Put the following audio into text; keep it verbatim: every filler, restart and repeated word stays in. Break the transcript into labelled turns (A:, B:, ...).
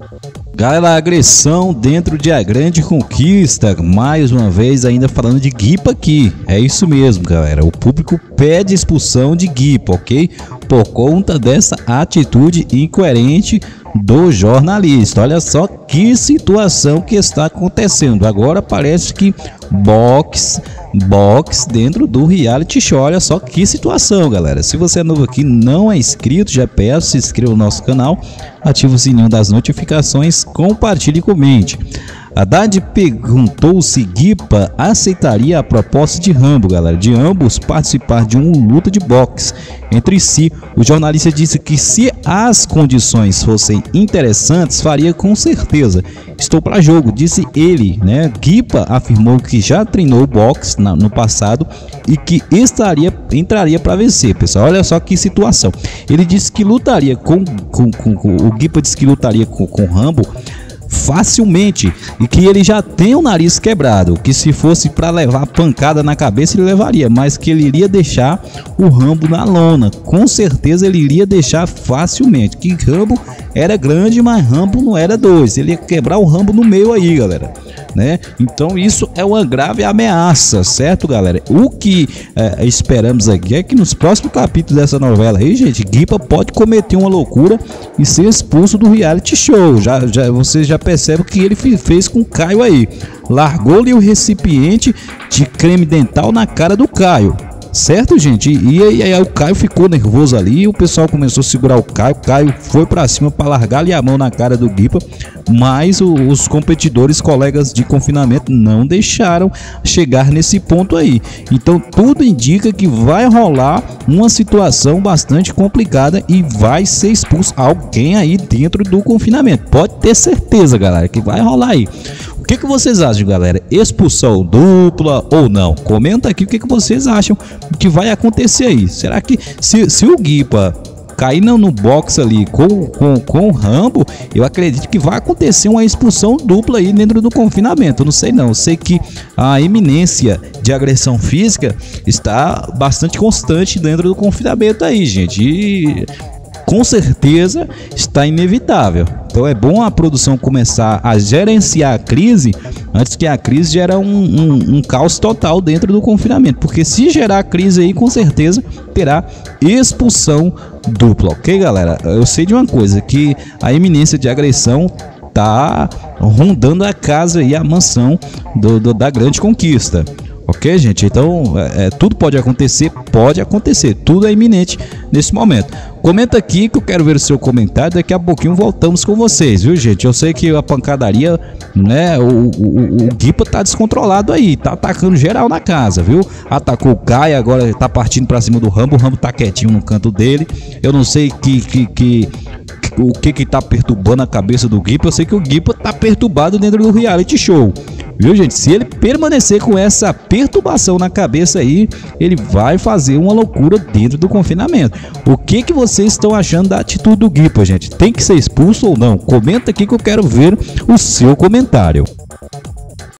A: Galera, agressão dentro de A Grande Conquista, mais uma vez ainda falando de Guipa aqui, é isso mesmo galera, o público pede expulsão de Guipa, ok? Por conta dessa atitude incoerente do jornalista. Olha só que situação que está acontecendo, agora parece que box, box dentro do reality show, olha só que situação galera. Se você é novo aqui, não é inscrito, já peço, se inscreva no nosso canal, ative o sininho das notificações, compartilhe e comente. Haddad perguntou se Guipa aceitaria a proposta de Rambo, galera, de ambos participar de uma luta de boxe entre si. O jornalista disse que se as condições fossem interessantes, faria com certeza. Estou para jogo, disse ele, né? Guipa afirmou que já treinou boxe na, no passado e que estaria, entraria para vencer, pessoal. Olha só que situação. Ele disse que lutaria com, com, com, com o Guipa disse que lutaria com, com Rambo facilmente e que ele já tem o nariz quebrado, que se fosse para levar pancada na cabeça ele levaria, mas que ele iria deixar o Rambo na lona, com certeza ele iria deixar facilmente, que Rambo era grande, mas Rambo não era dois, ele ia quebrar o Rambo no meio aí galera, né? Então isso é uma grave ameaça, certo galera? O que é, esperamos aqui é que nos próximos capítulos dessa novela aí, gente, Guipa pode cometer uma loucura e ser expulso do reality show. Já, já, você já percebe o que ele fez com o Caio aí, largou-lhe o recipiente de creme dental na cara do Caio, certo gente? E aí, aí o Caio ficou nervoso ali, o pessoal começou a segurar o Caio, o Caio foi pra cima para largar-lhe a mão na cara do Guipa, mas o, os competidores, colegas de confinamento, não deixaram chegar nesse ponto aí. Então tudo indica que vai rolar uma situação bastante complicada e vai ser expulso alguém aí dentro do confinamento, pode ter certeza galera que vai rolar aí. O que, que vocês acham galera? Expulsão dupla ou não? Comenta aqui o que, que vocês acham que vai acontecer aí. Será que se, se o Guipa cair no, no box ali com, com, com o Rambo, eu acredito que vai acontecer uma expulsão dupla aí dentro do confinamento. Eu não sei não, eu sei que a iminência de agressão física está bastante constante dentro do confinamento aí, gente, e com certeza está inevitável. Então é bom a produção começar a gerenciar a crise antes que a crise gere um, um, um caos total dentro do confinamento, porque se gerar crise aí, com certeza terá expulsão dupla, ok galera? Eu sei de uma coisa, que a iminência de agressão tá rondando a casa e a mansão do, do, da Grande Conquista. Ok, gente? Então, é, tudo pode acontecer, pode acontecer, tudo é iminente nesse momento. Comenta aqui que eu quero ver o seu comentário, daqui a pouquinho voltamos com vocês, viu, gente? Eu sei que a pancadaria, né, o, o, o Guipa tá descontrolado aí, tá atacando geral na casa, viu? Atacou o Caio, agora tá partindo pra cima do Rambo, o Rambo tá quietinho no canto dele. Eu não sei que... que, que o que que tá perturbando a cabeça do Guipa. Eu sei que o Guipa tá perturbado dentro do reality show, viu gente? Se ele permanecer com essa perturbação na cabeça aí, ele vai fazer uma loucura dentro do confinamento. O que que vocês estão achando da atitude do Guipa, gente? Tem que ser expulso ou não? Comenta aqui que eu quero ver o seu comentário.